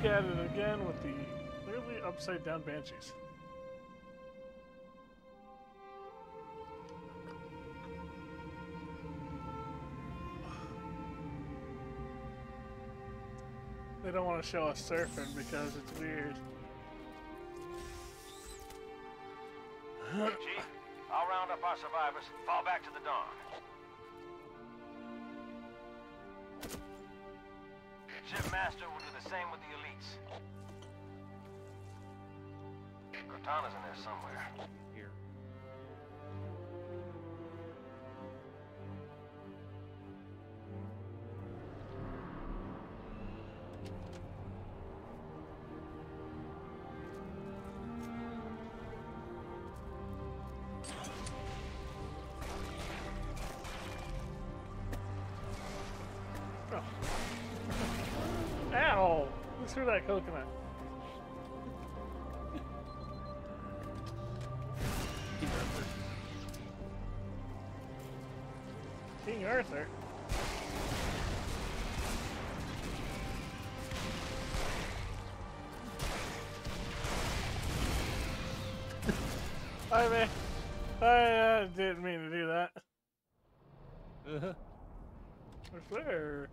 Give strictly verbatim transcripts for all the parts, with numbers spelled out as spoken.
Back at it again with the clearly upside down banshees. They don't want to show us surfing because it's weird. Chief, I'll round up our survivors, fall back to the dawn. Shipmaster will do the same with the elites. Cortana's in there somewhere. Here. Ow! Who threw that coconut? King Arthur? I mean, I uh, didn't mean to do that. Uh-huh. What's there?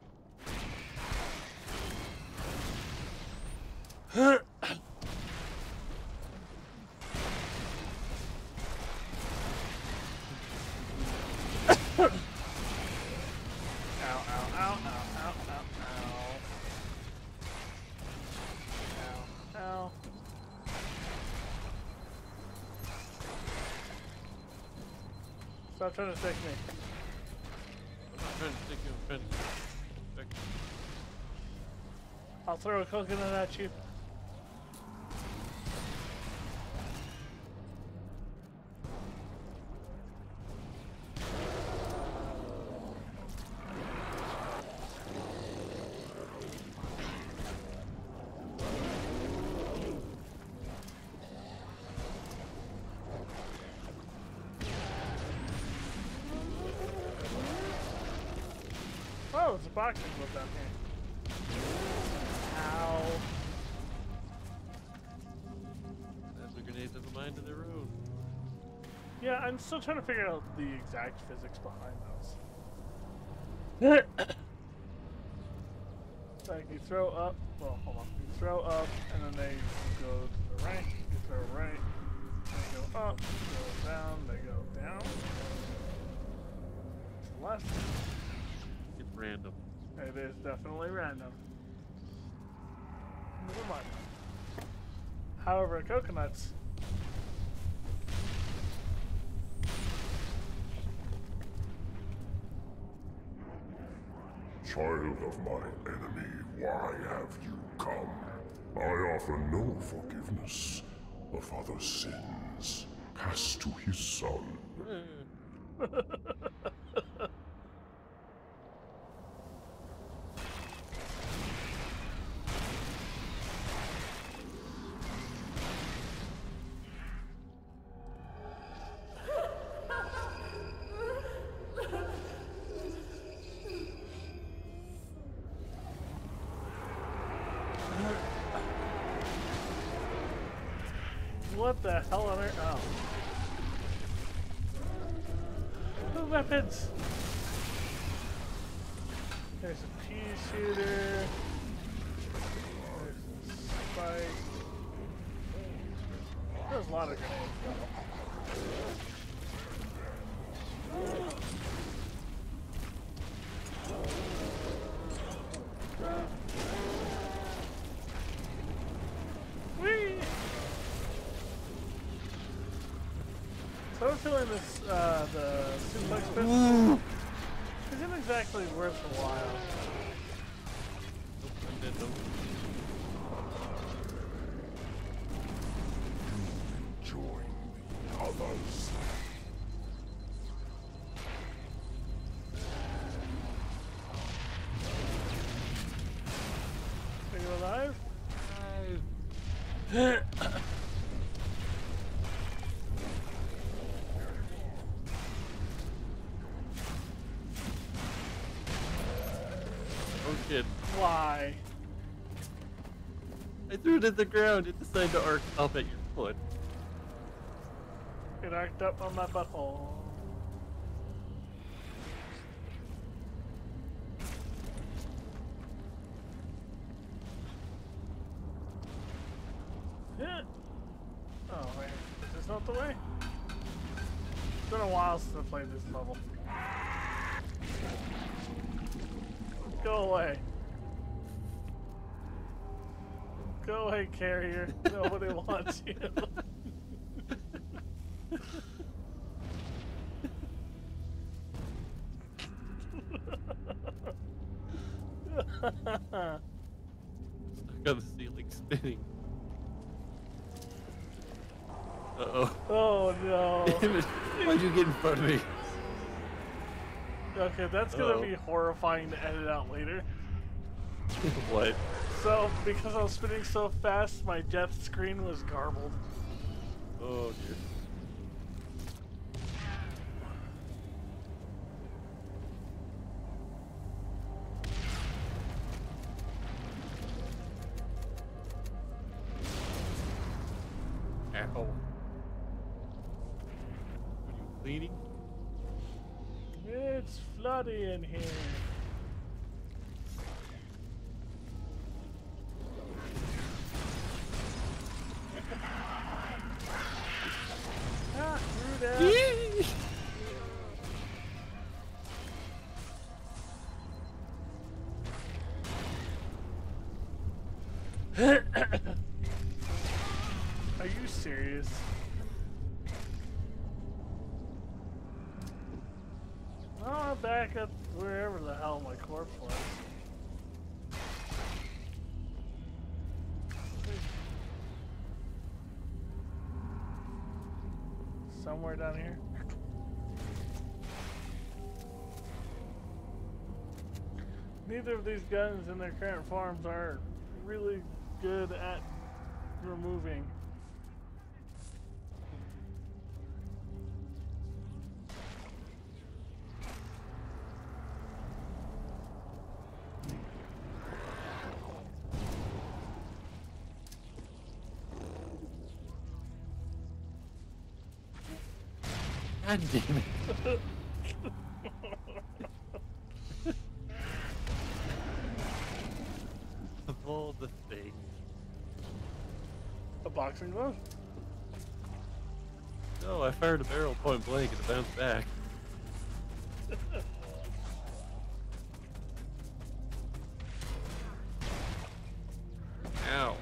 Ow, ow, ow, ow, ow, ow, ow. Ow, ow. Stop trying to stick me. I'm not trying to stick you, I'm trying to stick you. I'll throw a coconut at you. Oh, it's a boxing glove down here. Ow. That's a grenade of a mind of their own. Yeah, I'm still trying to figure out the exact physics behind those. Like you throw up, well, hold on. You throw up, and then they go to the right. You throw right, they go up, go down, they go down. To the left. It's random. It is definitely random. Never mind. However, coconuts. Child of my enemy, why have you come? I offer no forgiveness. A father's sins pass to his son. What the hell on earth? Oh. Ooh, weapons! There's a pea shooter. There's a spike. There's a lot of grenades. Whee! So I'm feeling this, uh, the suplex fist isn't exactly worth a while. Nope, I'm dead, nope. Join the others. Are you alive? Oh shit. Why? I threw it at the ground. It decided to arc up at your foot. It arced up on my butthole. Yeah. Oh wait, is this not the way? It's been a while since I played this level. Go away. Go away, carrier. Nobody wants you. Stuck on the ceiling spinning. Uh-oh. Oh no. Damn it. Why'd you get in front of me? Okay, that's gonna Uh-oh. be horrifying to edit out later. What? So, because I was spinning so fast, my depth screen was garbled. Oh dear. Ow. Are you cleaning? It's floody in here. Ah, Ruda. Are you serious? Oh, back up wherever the hell my corpse was. Somewhere down here. Neither of these guns in their current forms are really good at removing. God damn it. Of all the things. A boxing glove? No, I fired a barrel point blank and it bounced back. Ow.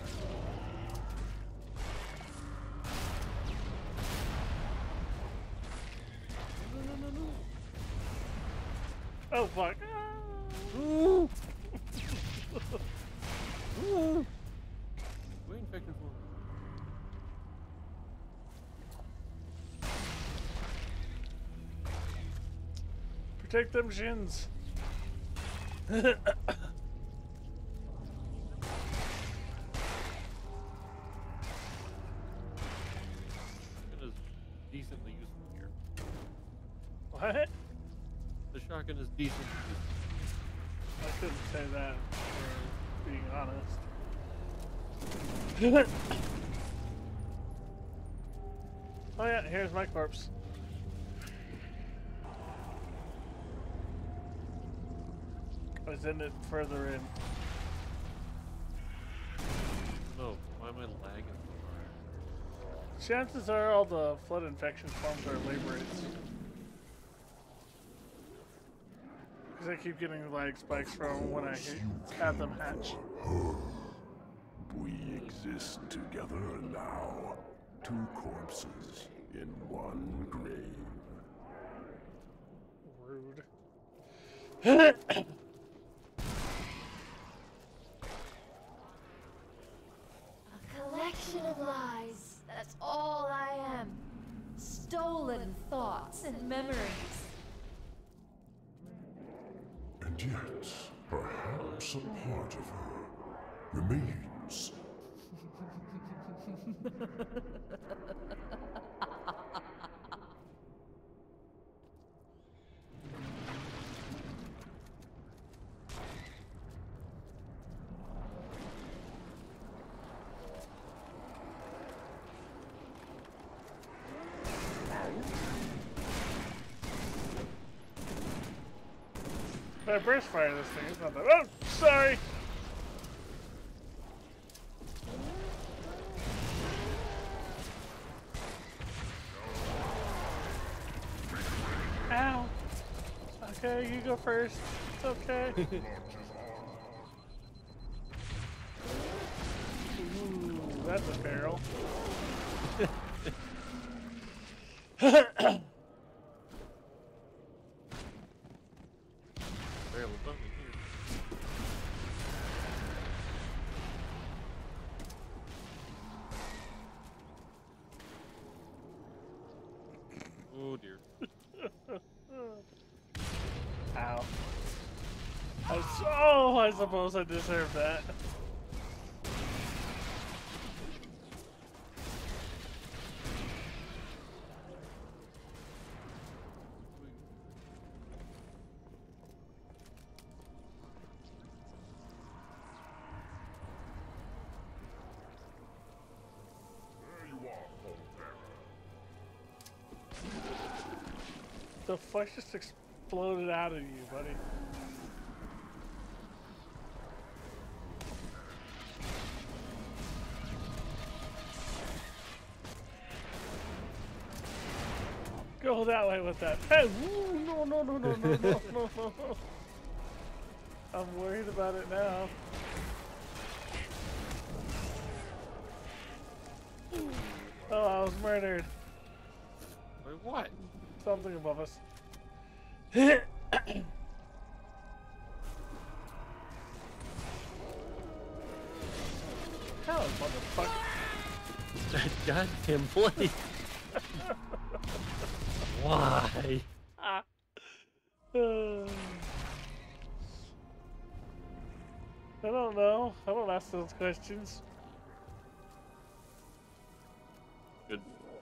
Oh fuck. Ooh. Ooh. Wait, infection for Protect them shins. Shotgun is decently useful here. What? The shotgun is decently useful. I couldn't say that for being honest. Oh yeah, here's my corpse. I was in it further in. No, why am I lagging? Chances are all the flood infection forms are labor rates. Because I keep getting lag spikes from when I hit, have them hatch. We exist together now. Two corpses in one grave. Rude. A collection of lies. That's all I am. Stolen thoughts and memories. And yet, perhaps a part of her remains. If I burst fire this thing, it's not that. Oh, sorry! Ow! Okay, you go first. It's okay. Ooh, that's a barrel. Barrel of something here. Oh dear. Ow. I, s- oh, I suppose I deserve that. There you are, Pallbearer. The flesh just exploded out of you, buddy. Go that way with that. Hey, woo, no, no, no, no, no, no, no, no. I'm worried about it now. Oh, I was murdered. Wait, what? Something above us. Hell, motherfucker. Goddamn place. Why? Ah. Uh, I don't know. I don't ask those questions. Good.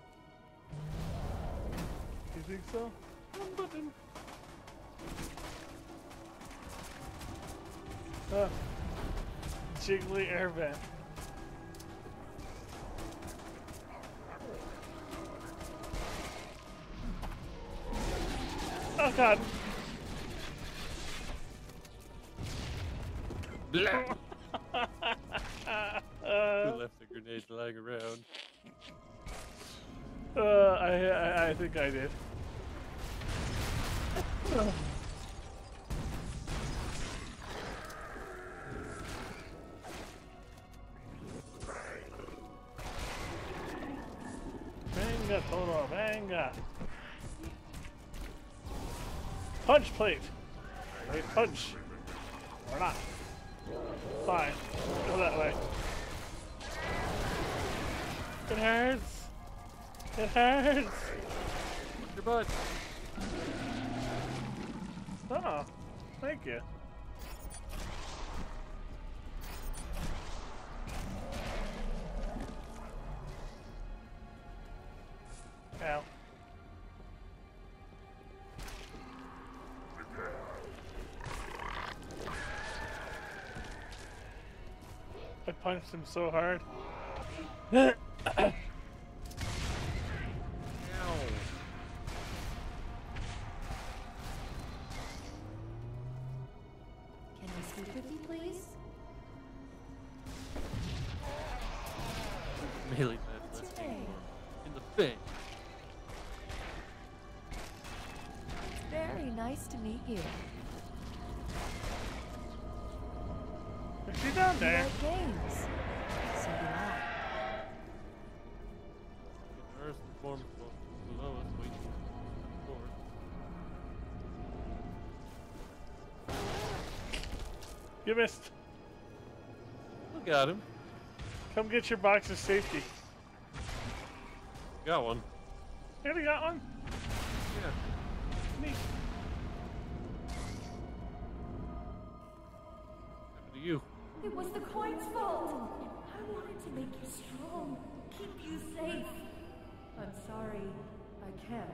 You think so? One button. Huh. Jiggly air vent. Oh god. Blah. uh, Who left the grenade lying around? uh, I, I I think I did. Venga, Toro, venga. Punch plate. Wait, punch. Or not. Fine. Go that way. It hurts. It hurts. Your butt. Oh, thank you. Ow. I punched him so hard. Ow. Can I speak with you, please? Melee that What's lets your me name? in the face. It's very nice to meet you. Is she down You there? like games? So do I. There are some forms below us waiting for You missed. Look at him. Come get your box of safety. Got one. You already got one? Yeah. Neat. Happened to you. It was the coin's fault. I wanted to make you strong, keep you safe. I'm sorry, I can't.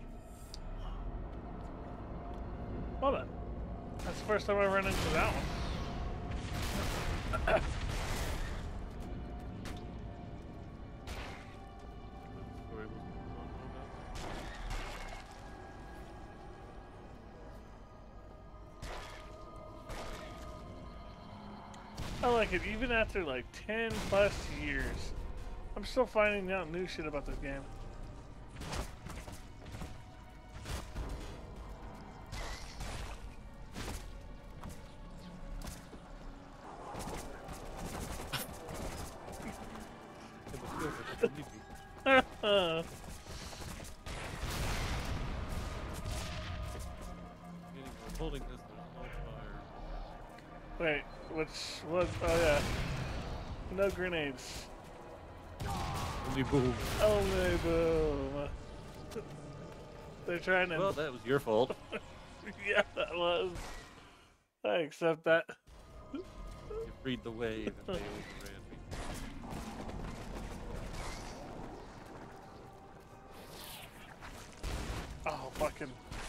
Hold on. That's the first time I run into that one. Story was going on about. I like it, even after like ten plus years. I'm still finding out new shit about this game. Holding this, there's no fire. Wait, which was? Oh yeah, no grenades. Only boom. Only boom. They're trying to. Well, that was your fault. Yeah, that was. I accept that. You freed the wave and they overran me. Oh, fucking.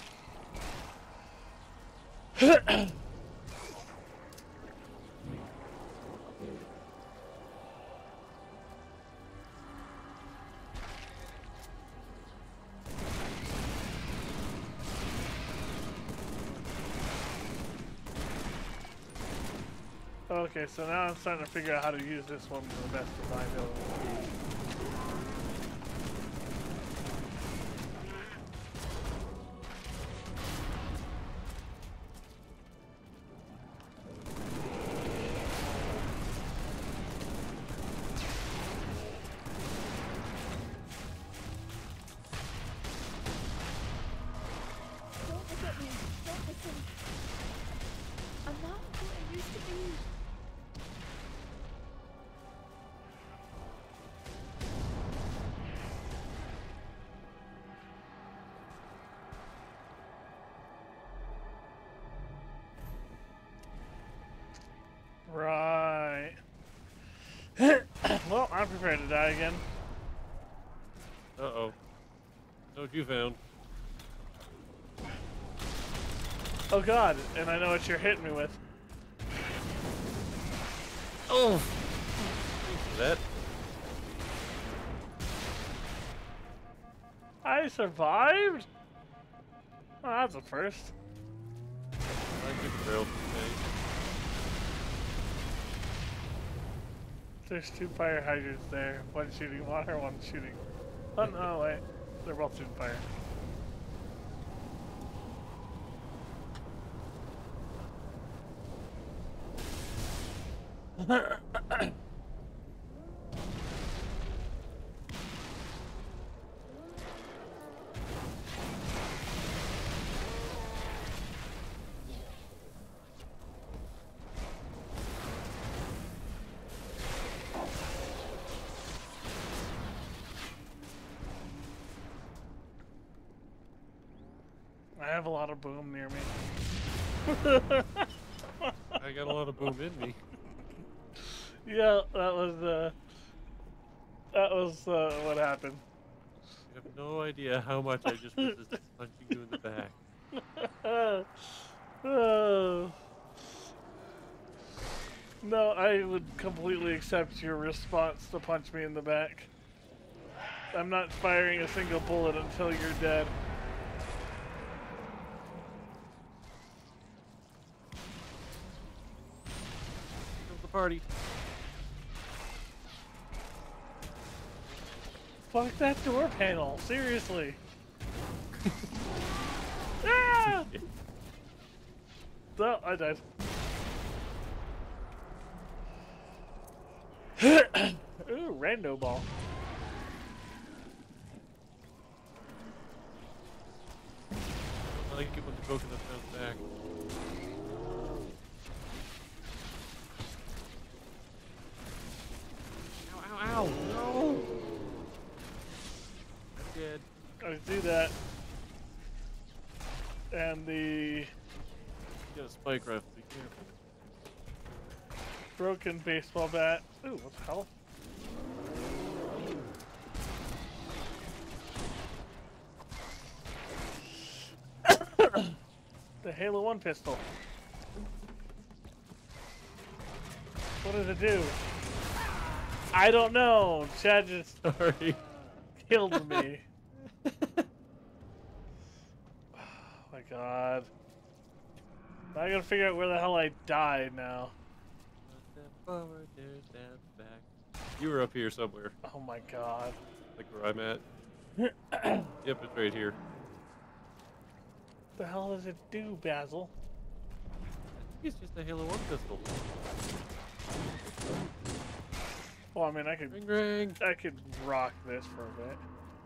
Okay, so now I'm starting to figure out how to use this one to the best of my ability. Don't look at me. Don't listen. I'm not who I used to be. Right. Well, I'm prepared to die again. Uh-oh. Know what you found? Oh god, and I know what you're hitting me with. Oh! Thanks for that. I survived? Oh, that's a first. I took a barrel today. There's two fire hydrants there. One shooting water, one shooting. Oh no, wait. They're both shooting fire. I have a lot of boom near me. I got a lot of boom in me. Yeah, that was uh that was uh what happened. You have no idea how much I just resisted punching you in the back. Oh. No, I would completely accept your response to punch me in the back. I'm not firing a single bullet until you're dead. Comes the party. Fuck that door panel, seriously. Ah! Oh, I died. Ooh, rando ball. I like it when the coconut bounce back. Ow, ow, ow! No! I'm dead. I see that. And the Get a spike rifle, be careful. broken baseball bat. Ooh, what the hell? The Halo one pistol. What does it do? I don't know. Chad just Sorry. killed me. Oh my god. I gotta figure out where the hell I died now. Forward, there, stand back. You were up here somewhere, Oh my god. like where I'm at. Yep, it's right here. What the hell does it do, Basil? I think it's just a Halo one pistol. Well, I mean, I could, Ring ring. I could rock this for a bit.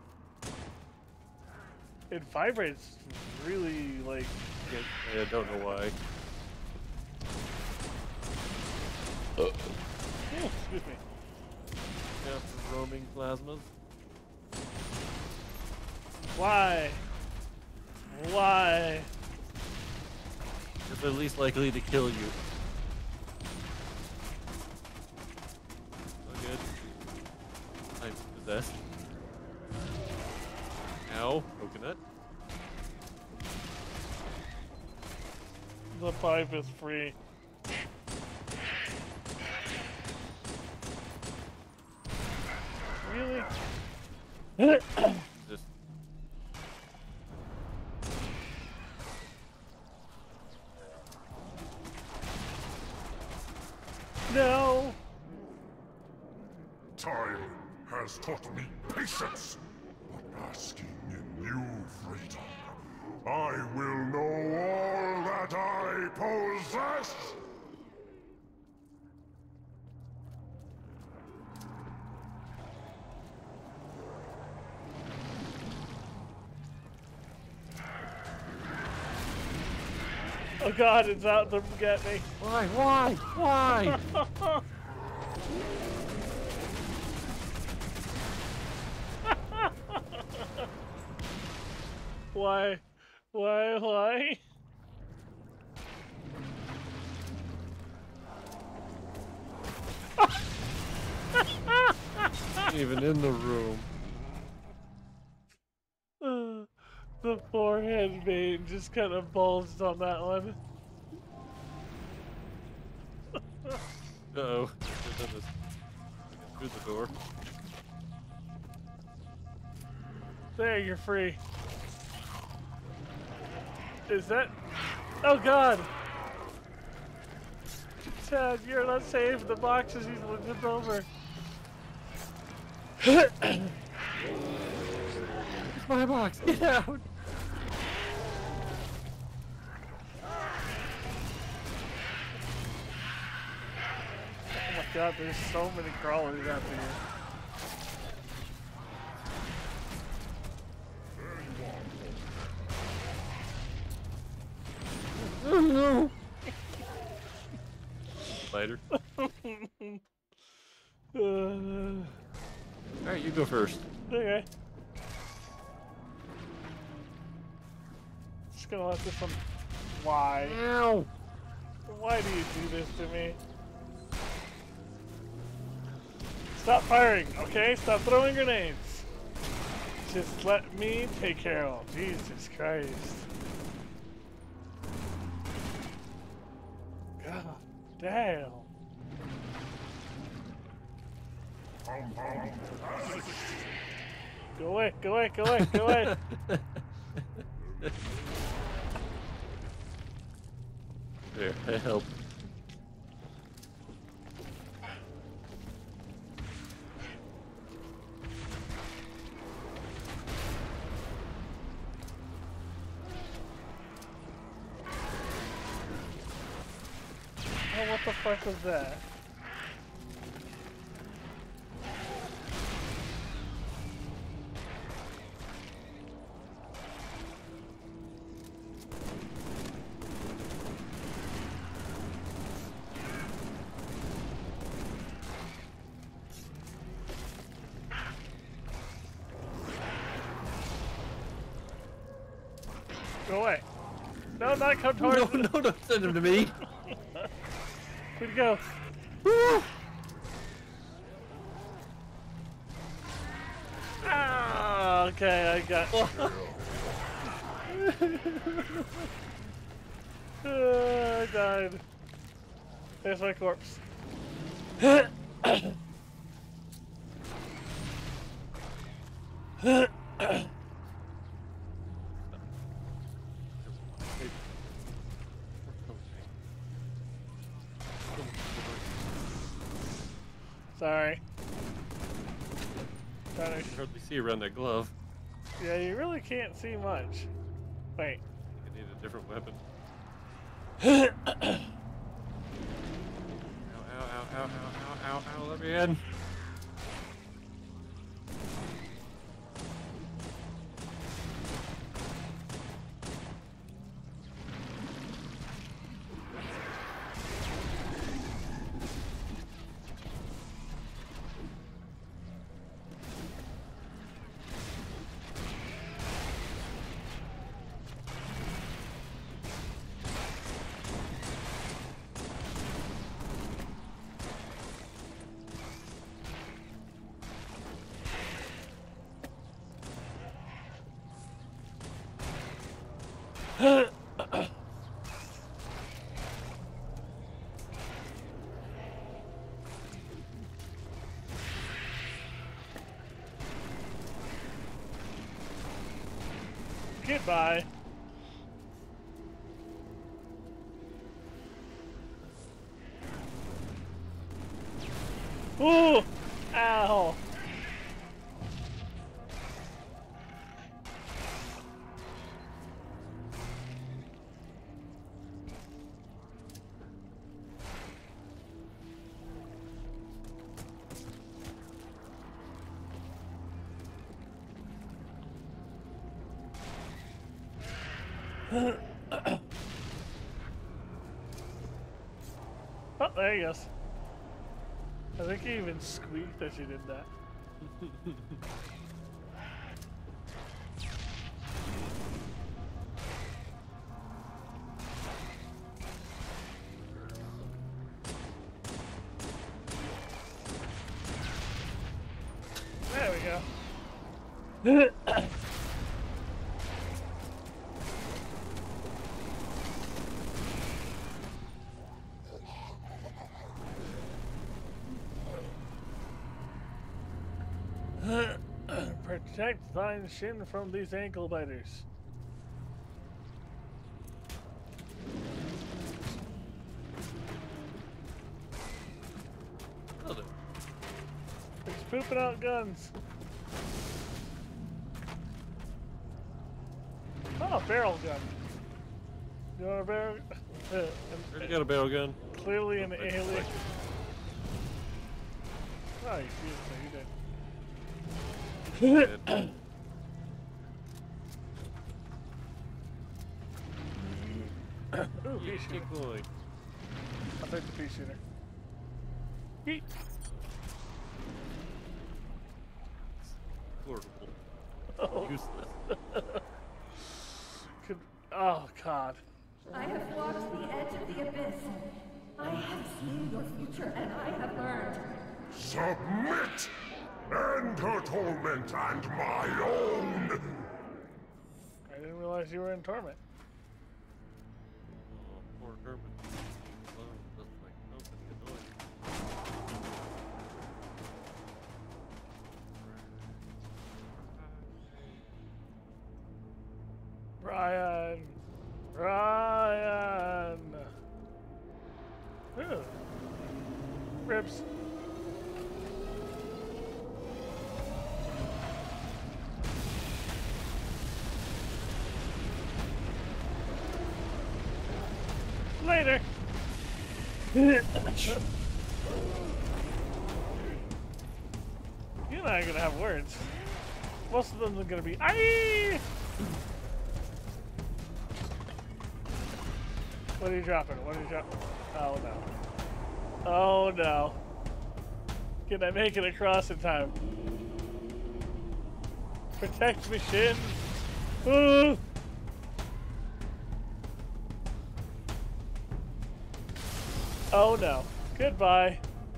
It vibrates really, like, I don't know why. oh, excuse me. Yeah, for roaming plasmas. Why? Why? Because they're least likely to kill you. Oh, good. I'm possessed. Ow, coconut. The pipe is free. Really? Just No! Time has taught me patience, but asking in new freedom, I will know all that I possess! Oh god, it's out to get me. why, why, why? Why? Why? Why? Even in the room. Uh, the forehead vein just kind of bulged on that one. Uh oh. There's this through the door. There, you're free. Is that? Oh god! Chad, you're not safe. The box is easily flipped over. It's my box. Get out. Oh my god, there's so many crawlers out there. Oh no. Spider. Uh, Alright, you go first. okay. Just gonna let this one. Why? Ow. Why do you do this to me? Stop firing, okay? Stop throwing grenades. Just let me take care of them. Jesus Christ. God damn. Go away, go away, go away, go away. There, I help. Oh, what the fuck was that? Go away. No, not come No, towards me. no, don't send him to me. Where'd he go? Woo! Ah, okay, I got. Uh, I died. There's my corpse. Sorry. You Trying to, can hardly see around that glove. yeah, you really can't see much. Wait. I need a different weapon. Ow, ow, ow, ow, ow, ow, ow, let me in. Goodbye. Ooh! Ow! Oh, there he goes. I think he even squeaked as he did that. There we go. Protect thine shin from these ankle biters. Oh, there. It's pooping out guns. Oh, barrel gun. You want a barrel? Uh, Already got a barrel gun. clearly an Like- alien. like- Oh, you see it, so you did. Dead. Ooh, pea Yeet, shooter. keep going. I'll take the pea shooter. Yeet. Portable. Oh. Useless. Could, oh, God. I have walked the edge of the abyss. I have seen your future, and I have learned. Submit! End her torment and my own! I didn't realize you were in torment. Oh, poor Herman. Alone doesn't like company annoying. Ryan. Ryan. Ooh. Ribs. Later. You and I are gonna have words. Most of them are gonna be aye. What are you dropping? What are you dropping? Oh no. Oh no. Can I make it across in time? Protect me, Shin. Ooh. Oh no. Goodbye.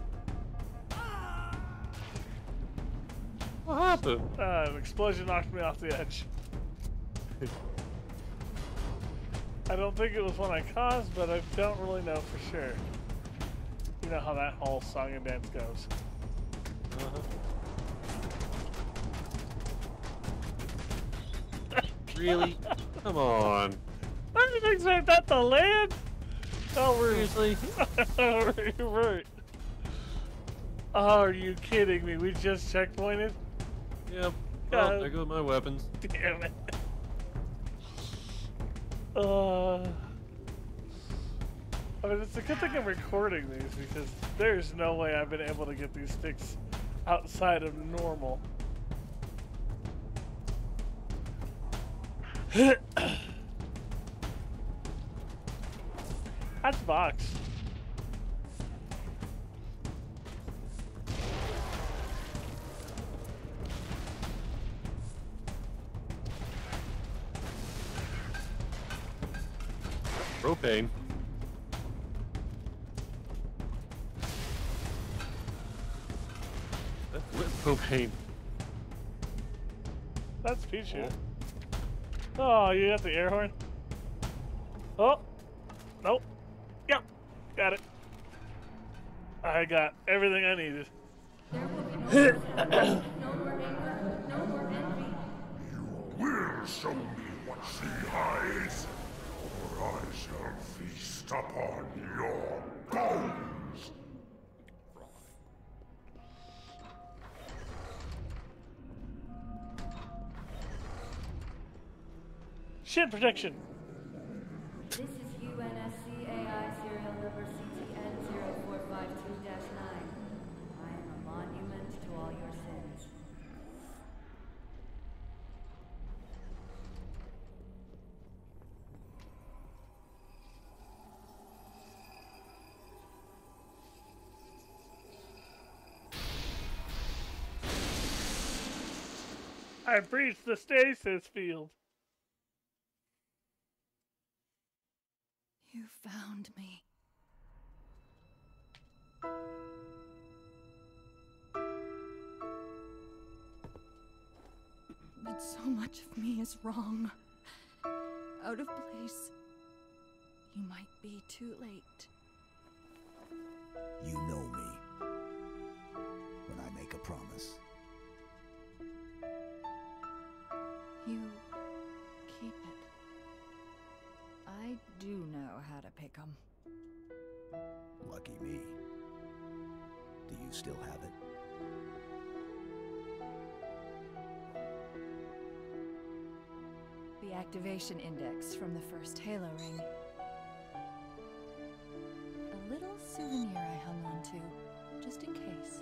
What happened? Uh, an explosion knocked me off the edge. I don't think it was one I caused, but I don't really know for sure. You know how that whole song and dance goes. Uh-huh. Really? Come on. I didn't expect that to land. Oh, we're Seriously? right, right. Oh, are you kidding me? We just checkpointed? Yep. God. Oh, there go my weapons. Damn it. Uh, I mean, it's a good thing I'm recording these because there's no way I've been able to get these sticks outside of normal. That's box. Propane. That's lit propane. That's Pichu. Oh, you got the air horn? Oh, nope. Yep, got it. I got everything I needed. There will be no more sadness, no more anger, no more envy. Will show me what she hides, or I shall feast upon your bones. Shit protection. This is U N S C A I serial number C T N zero four five two dash nine. I am a monument to all your sins. I breached the stasis field. You found me. But so much of me is wrong. Out of place. You might be too late. You know me. When I make a promise. You keep it. I do know how to pick 'em. Lucky me. Do you still have it? The activation index from the first Halo ring. A little souvenir I hung on to, just in case.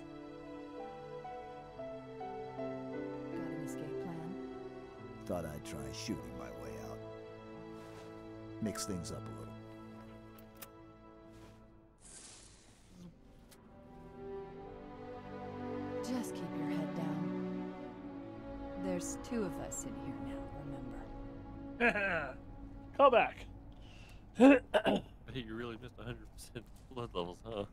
Got an escape plan? Thought I'd try shooting my way out. Mix things up a little. Just keep your head down. There's two of us in here now, remember? Call back. Hey, you really missed one hundred percent blood levels, huh?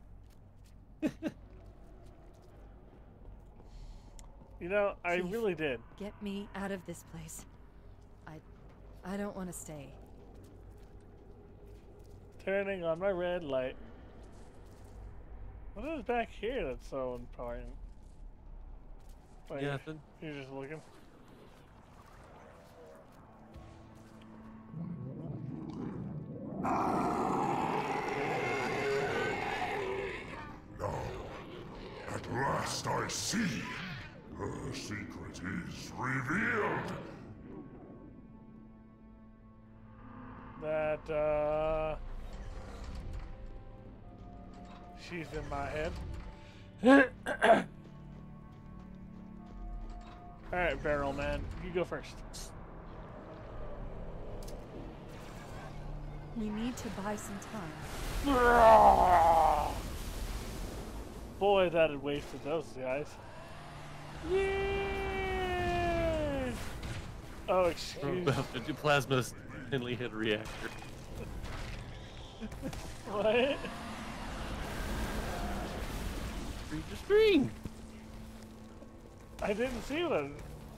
You know, I Chief, really did. Get me out of this place. I... I don't want to stay. Turning on my red light. What is back here that's so important? Wait, Yeah, nothing. you're just looking? Now, at last I see. Her secret is revealed. That, uh... she's in my head. Alright, Barrel Man, you go first. We need to buy some time. Boy, that had wasted those guys. Yeah! Oh, We're excuse about to do plasma spindly head reactor. What? Read the screen! I didn't see one.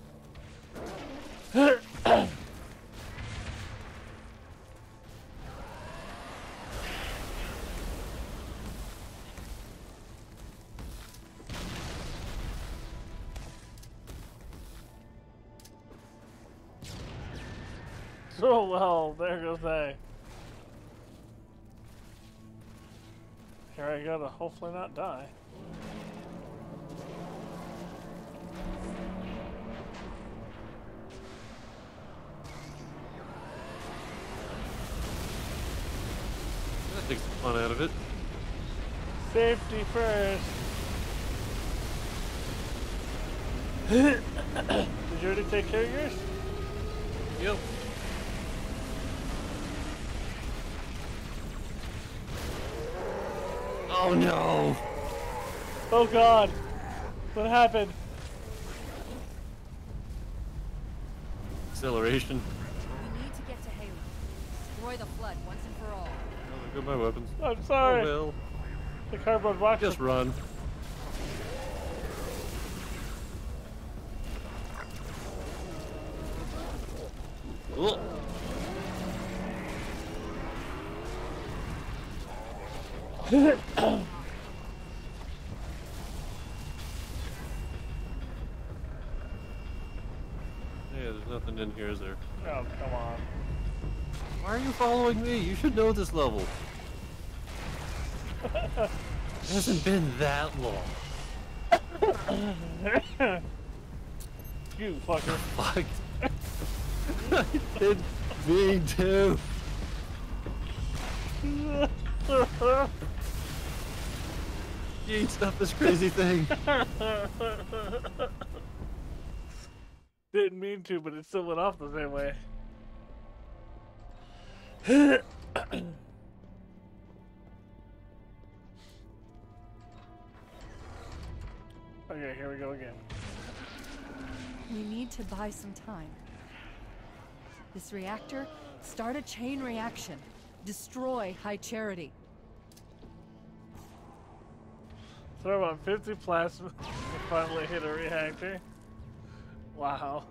So well, there goes they. Here I go to hopefully not die. fun out of it. Safety first. Did you already take care of yours? Yep. Oh no! Oh god. What happened? Acceleration. We need to get to Halo. Destroy the flood once and for all. Oh, there go my weapons. I'm sorry. Oh well. The cardboard box. Just run. Oh. Yeah, there's nothing in here, is there? Oh, come on. Why are you following me? You should know this level. It hasn't been that long. You fucker. Fuck. I didn't mean to. Gee, stop this crazy thing. Didn't mean to, but it still went off the same way. Okay, here we go again. We need to buy some time. This reactor, start a chain reaction. Destroy High Charity. Throw about fifty plasma to finally hit a reactor. Wow.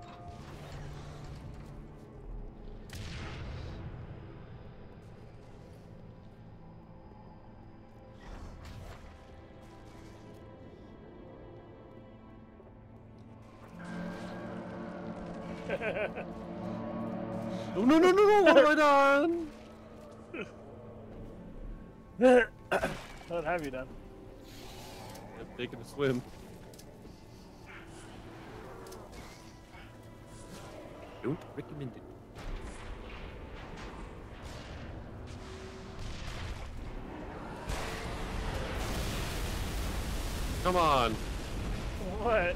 No, no, no, no, no, what have I done? What have you done? I'm taking a swim. Don't recommend it. Come on. What?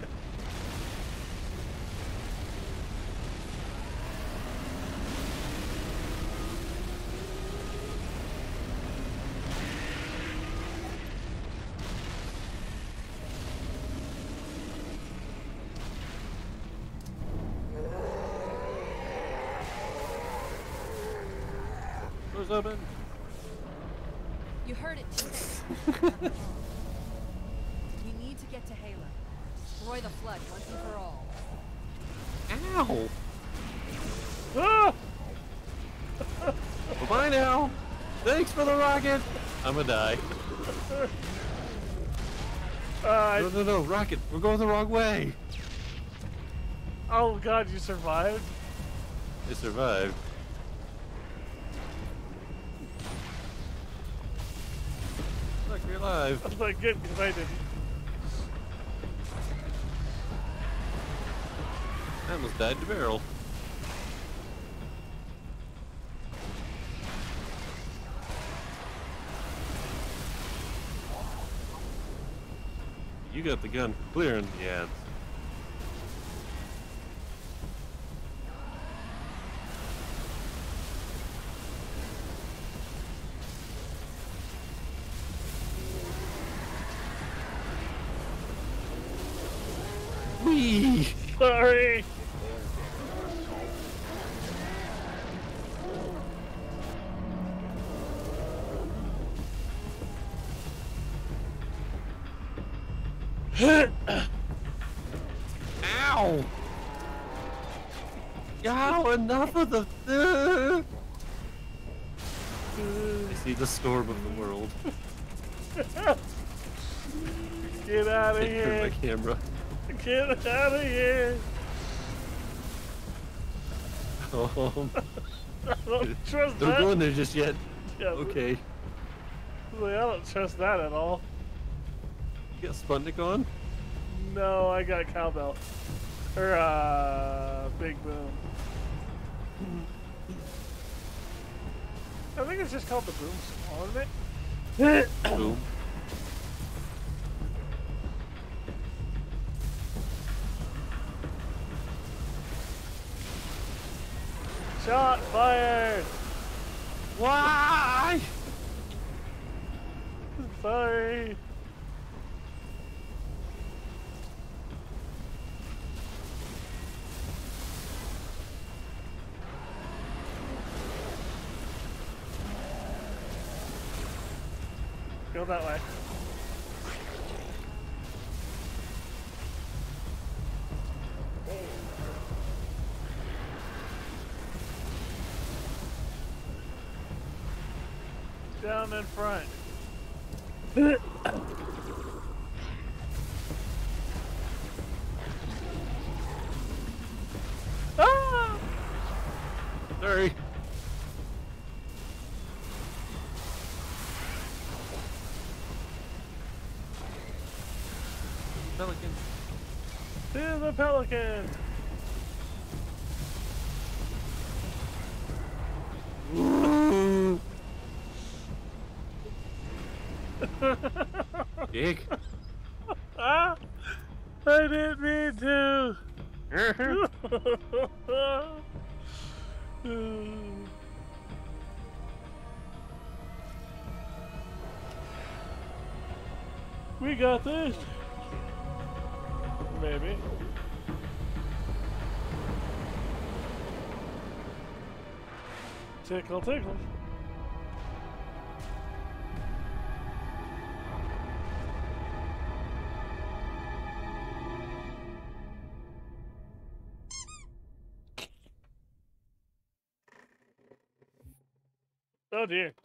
Doors open. You heard it, Chief. We need to get to Halo. Destroy the flood once and for all. Ow. Ah! Well, bye now. Thanks for the rocket. I'm gonna die. Uh, No, no, no, rocket. We're going the wrong way. oh god, you survived? They survived. Look, you're alive. That's not good because I didn't. I almost died to barrel. You got the gun for clearing the ads. Whee! Sorry! Ow! Ow, enough of the... Uh, I see the storm of the world. Get out of Take care here! of my camera. Get out of here! Um, I don't trust don't that. go in there just yet. Yeah, Okay. like, I don't trust that at all. You got Sputnik on? No, I got cowbell. Or, uh, big boom. I think it's just called the boom squall, isn't it? Boom. Shot fired! Why? Sorry. Go that way. Down in front. Ah! Sorry. Pelican. To the pelican. Dig. Ah, I didn't mean to. We got this. Maybe. Tickle, tickle. Oh dear.